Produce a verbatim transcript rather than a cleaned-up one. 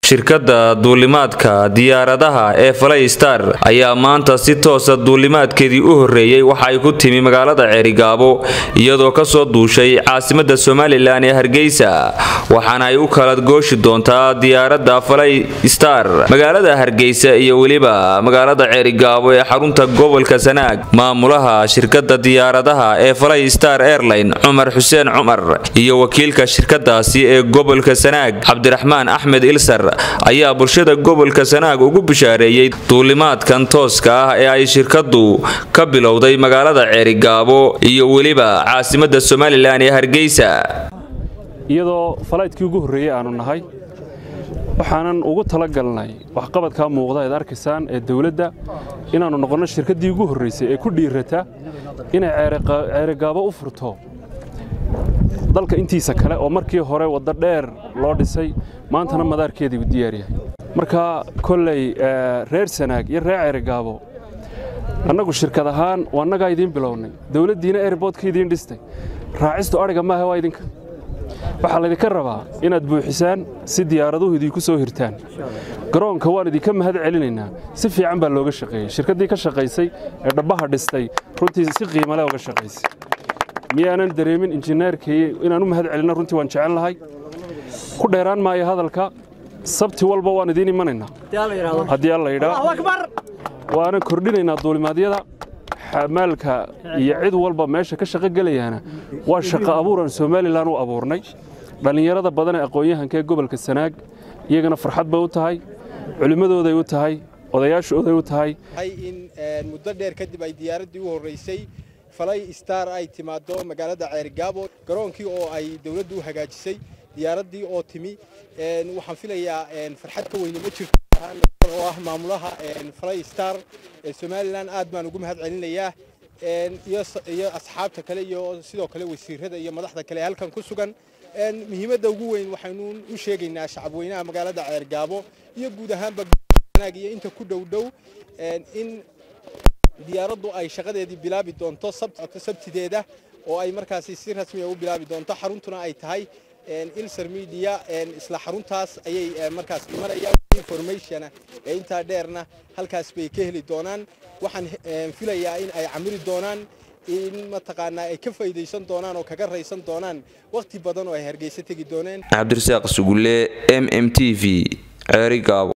shirkadda duulimaadka diyaaradaha ee Flystar ayaa maanta si toos ah duulimaadkeedii u horeeyay waxa ay ku timi magaalada Ceerigaabo iyadoo ka soo duushay caasimadda Soomaaliland ee Hargeysa waxaana ay u kala gooshi doontaa diyaaradda Flystar magaalada Hargeysa iyo waliba magaalada Ceerigaabo ee xarunta gobolka Sanaag maamulaha shirkadda diyaaradaha ee Flystar Airline Umar Xuseen Umar iyo wakiilka shirkadaasi ee gobolka Sanaag Cabdiraxmaan Axmed Ilsar ayaa bulshada gobolka Sanaag ugu bishaareeyay duulimaadkan tooska ah ee ay shirkadu ka bilowday magaalada Ceerigaabo iyo waliba caasimadda Soomaaliland ee Hargeysa iyadoo falaydkii ugu horeeyay aanu nahay waxaanan ugu talagalnay wax qabadka muuqda ee arkisan ee dawladda inaanu noqono shirkadii ugu horeysay ee ku dhiirata inay Ceerigaabo u furto dalka intiisa kale oo markii hore wada dheer loo dhisay maantana madaarkeedii u diyaar yahay marka kulay reer Sanaag iyo reer Ceerigaabo annagu shirkad ahaan wanaga idin bilownay dawladdiina airportkeedii dhistay raacistu ariga ma aha waa idinka waxa la idinka rabaa inaad buuxisaan si diyaaraduhu idinku soo hirtaan garoonka waan idinka mahad celinaynaa si fiican baa looga shaqeeyay shirkadii ka shaqeysay ee dhabaha dhistay runtii si qiimo leh uga shaqeysay miyaanan dareemin injineerkii inaan u mahad celino runtii waan jecel lahay ku dheeraan maayo hadalka sabti walba waan idin imanaynaa haddii alla yidhaa waana kordhinaynaa duulimaadyada xamaalka iyo cid walba meesha ka shaqo galayana waa shaqo abuuran Soomaaliland u abuurnay dhalinyarada badan ee aqoon-yahanka ee gobolka Sanaag iyagana farxad bay u tahay culimadooda ay u tahay odayaashooda ay u tahay in muddo dheer kadib ay diyaaradii u horeysay Flystar ay timaado magaalada Ceerigaabo garoonkii oo ay dawladdu u hagaajisay diyaaradii oo timi waxaan filayaa farxad ka weyn ma jirto oo ah maamulaha Flystar ee Soomaaliland aad baan ugu mahad celinayaa iyo iyo asxaabta kale iyo sidoo kale wasiirada iyo madaxda kale halkan ku sugan muhiimadda ugu weyn waxaanu u sheegaynaa shacab weynaha magaalada Ceerigaabo iyo guud ahaanba Sanaag iyo inta ku dhow dhow in diyaaraddu ay shaqadeedii bilaabi doonto sabtideeda oo ay markaasi si rasmi ah u bilaabi doonto xaruntuna ay tahay Ilsar Media isla xaruntaas ayay markaas imanayaan information ee inta dheerna halkaas bay ka heli doonaan waxaan filayaa in ay camiri doonaan in mataqaana ay ka faa'iideysan doonaan oo kaga raysan doonaan waqti badan oo ay Hargeysa tagi doonaan Cabdirasaaq Sugulle M M T V Ceerigaabo.